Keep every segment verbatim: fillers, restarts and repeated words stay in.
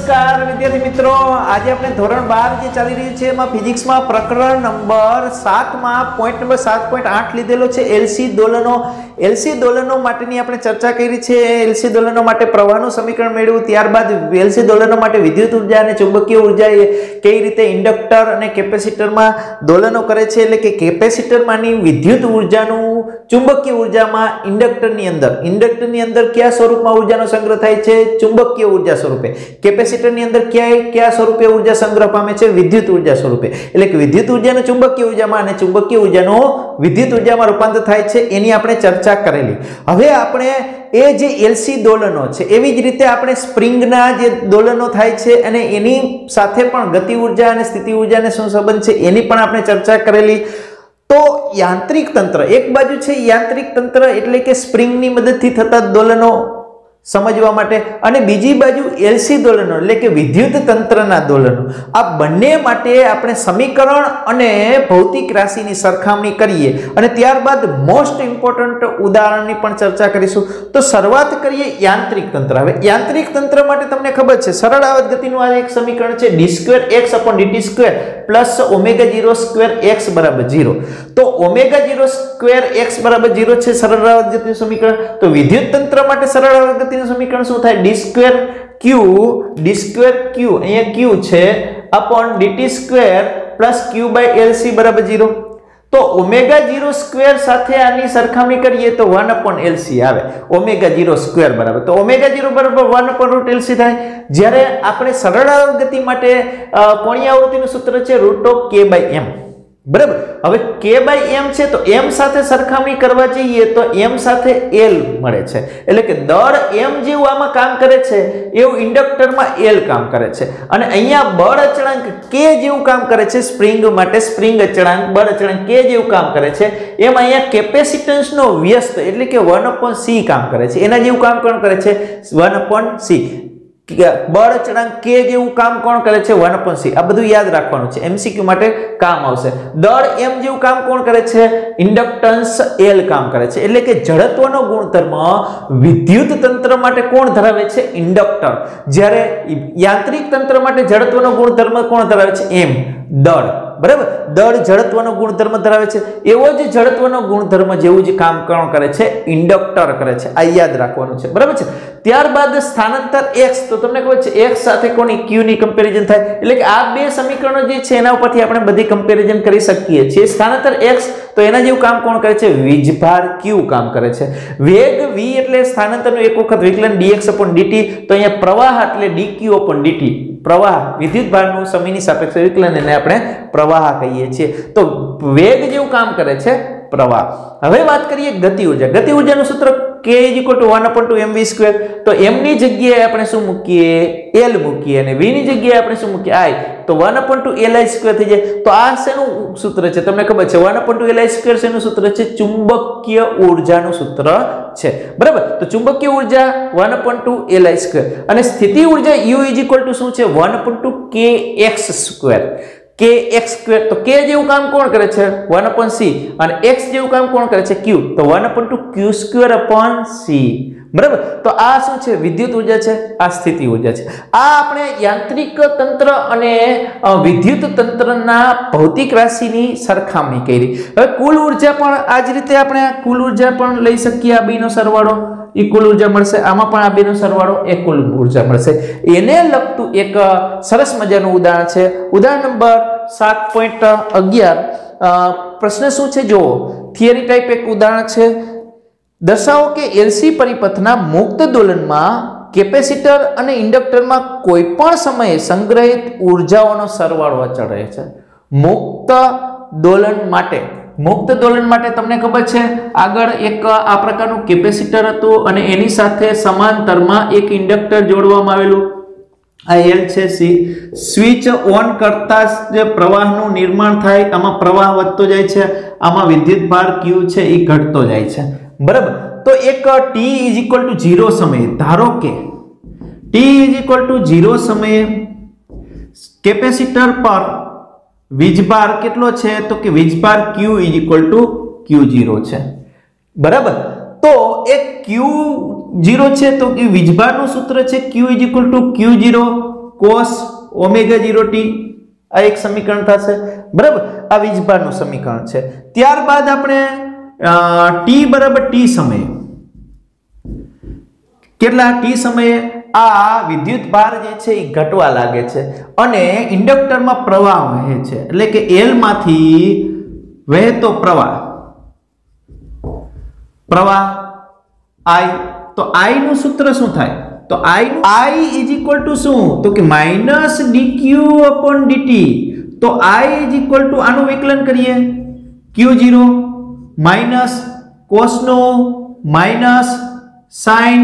नमस्कार विद्यार्थी मित्रों, आज अपने धोरण बार जे चाली रही है एमां फिजिक्स में प्रकरण नंबर सात में पॉइंट नंबर सात पॉइंट आठ लीधेलो छे एलसी दोलनो। एलसी दोलनो माटेनी आपणे चर्चा करी छे। एलसी दोलनो माटे प्रवाहनुं समीकरण मेळव्युं, त्यारबाद एलसी दोलनो माटे विद्युत ऊर्जा अने चुंबकीय ऊर्जा केवी रीते इंडक्टर अने केपेसिटर में दोलनो करे छे, એટલે કે કેપેસિટર मांनी विद्युत ऊर्जानुं चुंबकीय ऊर्जामां इंडक्टरनी अंदर इंडक्टरनी अंदर क्या स्वरूपमां ऊर्जानो संग्रह थाय छे? चुंबकीय ऊर्जा स्वरूपे। કેપેસિટરની અંદર ક્યાં કયા સ્વરૂપે ઊર્જા સંગ્રહ પામે છે? વિદ્યુત ઊર્જા સ્વરૂપે। એટલે કે વિદ્યુત ઊર્જાનો ચુંબકીય ઊર્જામાં અને ચુંબકીય ઊર્જાનો વિદ્યુત ઊર્જામાં રૂપાંતર થાય છે, એની આપણે ચર્ચા કરેલી। હવે આપણે એ જે એલસી દોલનો છે એવી જ રીતે આપણે સ્પ્રિંગના જે દોલનો થાય છે અને એની સાથે પણ ગતિ ઊર્જા અને સ્થિતિ ઊર્જાને શું સંબંધ છે એની પણ આપણે ચર્ચા કરેલી। તો યાંત્રિક તંત્ર એક બાજુ છે, યાંત્રિક તંત્ર એટલે કે સ્પ્રિંગની મદદથી થતા દોલનો समझवा माटे, अने बीजी बाजू एलसी दोलनो એટલે કે विद्युत तंत्रना दोलनो। आ बंने माटे आपणे समीकरण अने भौतिक राशिनी सरखामणी करीए अने त्यारबाद मोस्ट इम्पोर्टंट उदाहरणनी पण चर्चा करीशुं। तो शरूआत करीए यांत्रिक तंत्र। हवे यांत्रिक तंत्र माटे तमने खबर छे सरळ आवत गतिनुं आ एक समीकरण छे d square x upon dt square plus omega zero square x बराबर जीरो। तो ओमेगा जीरो स्क्वेर x बराबर जीरो छे सरळ आवत गतिनुं समीकरण। तो विद्युत तंत्र माटे सरळ आवत गति समीकरण શું થાય? d square q d square q અહીંયા q છે upon dt square plus q by lc બરાબર जीरो। તો ઓમેગા જીરો સ્ક્વેર સાથે આની સરખામણી કરીએ તો वन upon lc આવે। ઓમેગા જીરો સ્ક્વેર બરાબર તો ઓમેગા જીરો બરાબર वन upon રૂટ lc થાય। જ્યારે આપણે સરળ ગતિ માટે કોણીય આવૃત્તિનું સૂત્ર છે root of k by m बराबर। હવે k બાય m છે તો m સાથે સરખામણી કરવા જઈએ તો m સાથે l મળે છે, એટલે કે દળ m જેવું આમાં કામ કરે છે એવું ઇન્ડક્ટરમાં l કામ કરે છે। અને અહીંયા બળ અચળાંક k જેવું કામ કરે છે સ્પ્રિંગ માટે, સ્પ્રિંગ અચળાંક બળ અચળાંક k જેવું કામ કરે છે એમ અહીંયા કેપેસિટન્સનો વ્યસ્ત એટલે કે वन upon c કામ કરે છે। એના જેવું કામ કોણ કરે છે? One upon c। बळ अचळांक k જેવું કામ કોણ કરે છે? One upon c। આ બધું યાદ રાખવાનું છે, એમસીક્યુ માટે કામ આવશે। દળ m જેવું કામ કોણ કરે છે? ઇન્ડક્ટન્સ l કામ કરે છે। એટલે કે જડત્વનો ગુણધર્મ વિદ્યુત તંત્ર માટે કોણ ધરાવે છે? ઇન્ડક્ટર। જ્યારે યાંત્રિક તંત્ર માટે જડત્વનો ગુણધર્મ કોણ ધરાવે છે? m દળ। બરાબર, દળ જડત્વનો ગુણધર્મ ધરાવે છે, એવો જ જડત્વનો ગુણધર્મ જેવું જ કામ કોણ કરે છે? ઇન્ડક્ટર કરે છે। આ યાદ રાખવાનું છે, બરાબર છે। ત્યારબાદ સ્થાનાંતર x, તો તમને ખબર છે x સાથે કોની q ની કમ્પેરિઝન થાય, એટલે કે આ બે સમીકરણો જે છે એના ઉપરથી આપણે બધી કમ્પેરિઝન કરી શકીએ છીએ। સ્થાનાંતર x તો એના જેવું કામ કોણ કરે છે? વીજભાર q કામ કરે છે। વેગ v એટલે સ્થાનાંતરનું એક વખત વિકલન dx upon dt, તો અહીંયા પ્રવાહ એટલે dq upon dt। પ્રવાહ વિદ્યુત ભારનું સમયની સાપેક્ષે વિકલન એને આપણે પ્રવાહ કહીએ છીએ। તો વેગ જેવું કામ કરે છે પ્રવાહ। હવે વાત કરીએ ગતિ ઊર્જા। ગતિ ઊર્જાનું સૂત્ર k one upon two mv square. तो m ની જગ્યાએ આપણે શું મૂકીએ? l મૂકીએ અને v ની જગ્યાએ આપણે શું મૂકીએ? i। તો one upon two li square થઈ જાય। તો આ શેનું સૂત્ર છે તમને ખબર છે? One upon two li square શેનું સૂત્ર છે? ચુંબકીય ઊર્જાનું સૂત્ર છે, બરાબર। તો ચુંબકીય ઊર્જા one upon two li square અને સ્થિતિ ઊર્જા u શું છે? One upon two kx square. kx square तो k જેવું કામ કોણ કરે છે? वन upon c અને x જેવું કામ કોણ કરે છે? q। તો one upon two q square upon c, બરાબર। તો આ શું છે? વિદ્યુત ઊર્જા છે, આ સ્થિતિ ઊર્જા છે। આ આપણે યાંત્રિક તંત્ર અને વિદ્યુત તંત્રના ભૌતિક રાશિની સરખામણી કરી। હવે કુલ ઊર્જા પણ આ જ રીતે આપણે કુલ ઊર્જા પણ લઈ શકીએ। આ બેનો સરવાળો એ કુલ ઊર્જા મળશે, આમાં પણ આ બેનો સરવાળો એ કુલ ઊર્જા મળશે। એને લગતું એક સરસ મજાનું ઉદાહરણ છે, ઉદાહરણ નંબર सात पॉइंट अगियार। प्रश्न શું છે જો થિયરી ટાઈપ એક ઉદાહરણ છે। દર્શાવો કે એલસી પરિપથના મુક્ત દોલનમાં કેપેસિટર અને ઇન્ડક્ટરમાં કોઈપણ સમયે સંગ્રહિત ઊર્જાઓનો સરવાળો અચળ રહે છે। મુક્ત દોલન માટે મુક્ત દોલન માટે તમને ખબર છે આગળ એક આ પ્રકારનું કેપેસિટર હતું અને એની સાથે સમાંતરમાં એક ઇન્ડક્ટર જોડવામાં આવેલું। આ એલ છે સી। સ્વિચ ઓન કરતા જે પ્રવાહનું નિર્માણ થાય, આમાં પ્રવાહ વધતો જાય છે, આમાં વિદ્યુત ભાર q છે એ ઘટતો જાય છે, બરાબર। તો એક t is equal to zero સમયે ધારો કે t is equal to zero સમયે કેપેસિટર પર વીજભાર કેટલો છે? તો કે વીજભાર q is equal to q zero છે, બરાબર। तो एक Q ઝીરો છે તો કે વીજભારનું સૂત્ર છે Q q zero cos omega zero T આ એક સમીકરણ થશે બરાબર આ વીજભારનું સમીકરણ છે ત્યારબાદ આપણે t બરાબર t સમયે કેટલા t સમયે આ વિદ્યુત ભાર જે છે એ ઘટવા લાગે છે અને ઇન્ડક્ટરમાં પ્રવાહ વહે છે એટલે કે L માંથી વહેતો પ્રવાહ પ્રવાહ I તો I નું સૂત્ર શું થાય તો I I is equal to શું તો કે માઈનસ dq upon dt તો I is equal to આનું વિકલન કરીએ q ઝીરો માઈનસ cos નો minus sin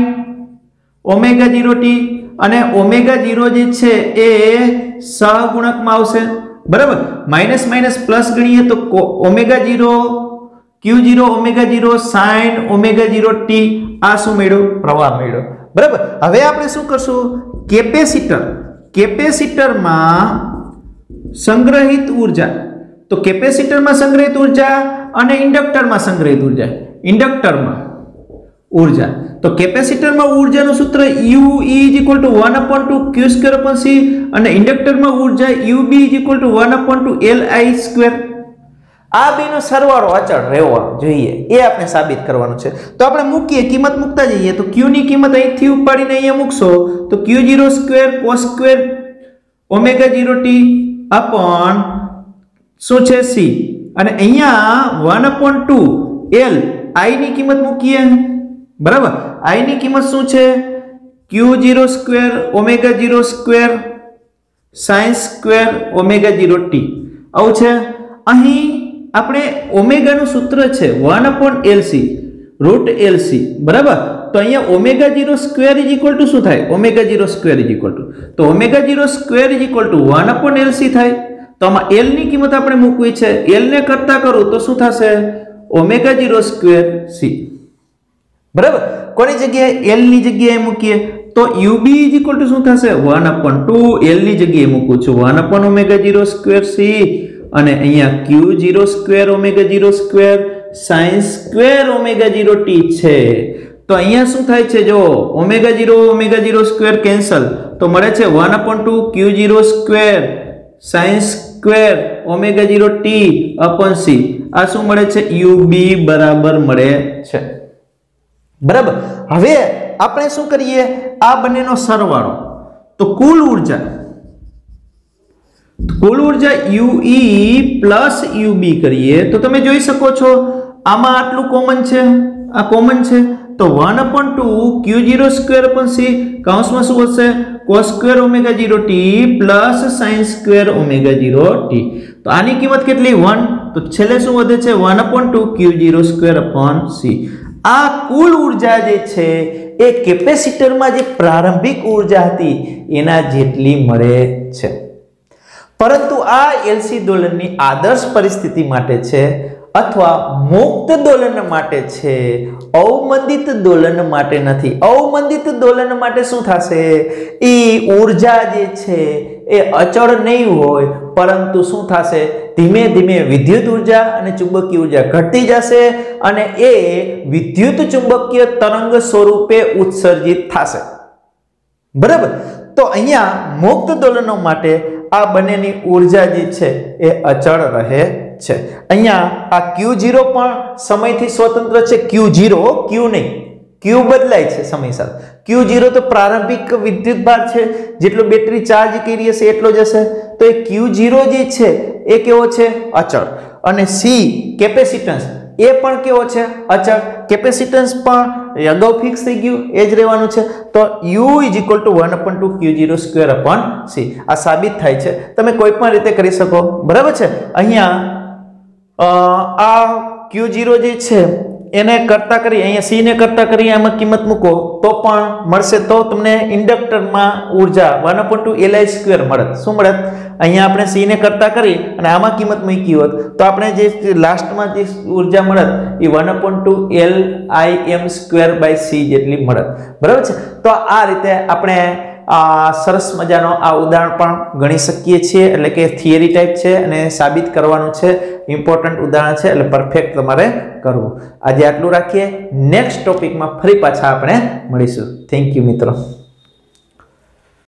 omega zero T અને ઓમેગા ઝીરો જે છે એ સહગુણકમાં આવશે બરાબર માઈનસ માઈનસ પ્લસ ગણીએ તો omega zero q zero omega zero sin omega zero T આ શું મળ્યો પ્રવાહ મળ્યો બરાબર હવે આપણે શું કરશું કેપેસિટર કેપેસિટરમાં સંગ્રહિત ઊર્જા તો કેપેસિટરમાં સંગ્રહિત ઊર્જા અને ઇન્ડક્ટરમાં સંગ્રહિત ઊર્જા ઇન્ડક્ટરમાં ઊર્જા તો કેપેસિટરમાં ઊર્જાનું સૂત્ર U E = one upon two q square upon c અને ઇન્ડક્ટરમાં ઊર્જા U B = one upon two L I square આ બેનો સરવાળો અચળ રહેવો જોઈએ એ આપણે સાબિત કરવાનું છે તો આપણે મૂકીએ કિંમત મૂકતા જઈએ તો q ની કિંમત અહીંથી ઉપાડીને અહીંયા મૂકશો તો q zero square cos square omega zero T upon શું છે c અને અહીંયા one upon two L I ની કિંમત મૂકીએ બરાબર I ની કિંમત શું છે q zero square omega zero square sin square omega zero T આવું છે અહીં આપણે ઓમેગા નું સૂત્ર છે one upon L C root L C બરાબર તો અહીંયા omega zero square is equal to શું થાય omega zero square is equal to તો omega zero square is equal to one upon L C થાય તો આમાં L ની કિંમત આપણે મૂકવી છે L ને કરતા કરું તો શું થશે ઓમેગા ઝીરો સ્ક્વેર C બરાબર કોની જગ્યાએ L ની જગ્યાએ મૂકીએ તો U B is equal to શું થશે one upon two L ની જગ્યાએ મૂકું છું one upon omega zero square C અને અહીંયા q zero square omega zero square sin square omega zero t છે તો અહીંયા શું થાય છે જો omega zero omega zero square cancel તો મળે છે one upon two q zero square sin square omega zero t upon c આ શું મળે છે U B બરાબર મળે છે બરાબર હવે આપણે શું કરીએ આ બંનેનો સરવાળો તો કુલ ઊર્જા કુલ ઊર્જા U E plus U B કરીએ તો તમે જોઈ શકો છો આમાં આટલું કોમન છે આ કોમન છે તો one upon two q zero square upon c કૌંસમાં શું હશે cos square omega zero t plus sin square omega zero t તો આની કિંમત કેટલી one તો છેલ્લે શું વધે છે one upon two q zero square upon c આ કુલ ઊર્જા જે છે એ કેપેસિટરમાં જે પ્રારંભિક ઊર્જા હતી એના જેટલી મળે છે પરંતુ આ એલસી દોલનની આદર્શ પરિસ્થિતિ માટે છે અથવા મુક્ત દોલન માટે છે અવમંદિત દોલન માટે નથી અવમંદિત દોલન માટે શું થશે એ ઊર્જા જે છે એ અચળ નહીં હોય પરંતુ શું થશે ધીમે ધીમે વિદ્યુત ઊર્જા અને ચુંબકીય ઊર્જા ઘટતી જશે અને એ વિદ્યુત ચુંબકીય તરંગ સ્વરૂપે ઉત્સર્જિત થશે બરાબર તો અહીંયા મુક્ત દોલનો માટે આ બંનેની ઊર્જા જે છે એ અચળ રહે છે અહીંયા આ q ઝીરો પણ સમયથી સ્વતંત્ર છે q ઝીરો q નહીં q બદલાય છે સમય સાથે q ઝીરો તો પ્રારંભિક વિદ્યુત ભાર છે જેટલો બેટરી ચાર્જ કરી હશે એટલો જ હશે તો એ q ઝીરો જે છે એ કેવો છે અચળ અને c કેપેસિટન્સ એ પણ કેવો છે અચળ કેપેસિટન્સ પણ અગાઉ ફિક્સ થઈ ગયું એ જ રહેવાનું છે તો u = one upon two q zero square upon c આ સાબિત થાય છે તમે કોઈ પણ રીતે કરી શકો બરાબર છે અહીંયા આ q ઝીરો જે છે એને કરતા કરી અહીંયા c ને કરતા કરી આમાં કિંમત મૂકો તો પણ મળશે તો તમને ઇન્ડક્ટરમાં ઊર્જા one upon two L I square મળે શું મળે અહીંયા આપણે c ને કરતા કરી અને આમાં કિંમત મૂકી હોત તો આપણે જે લાસ્ટમાં જે ઊર્જા મળે એ one upon two L I M square by c જેટલી મળે બરાબર છે તો આ રીતે આપણે આ સરસ મજાનો આ ઉદાહરણ પણ ગણી શકીએ છીએ એટલે કે થિયરી ટાઈપ છે અને સાબિત કરવાનું છે ઇમ્પોર્ટન્ટ ઉદાહરણ છે એટલે પરફેક્ટ તમારે કરવું આજે આટલું રાખીએ નેક્સ્ટ ટોપિકમાં ફરી પાછા આપણે મળીશું થેન્ક યુ મિત્રો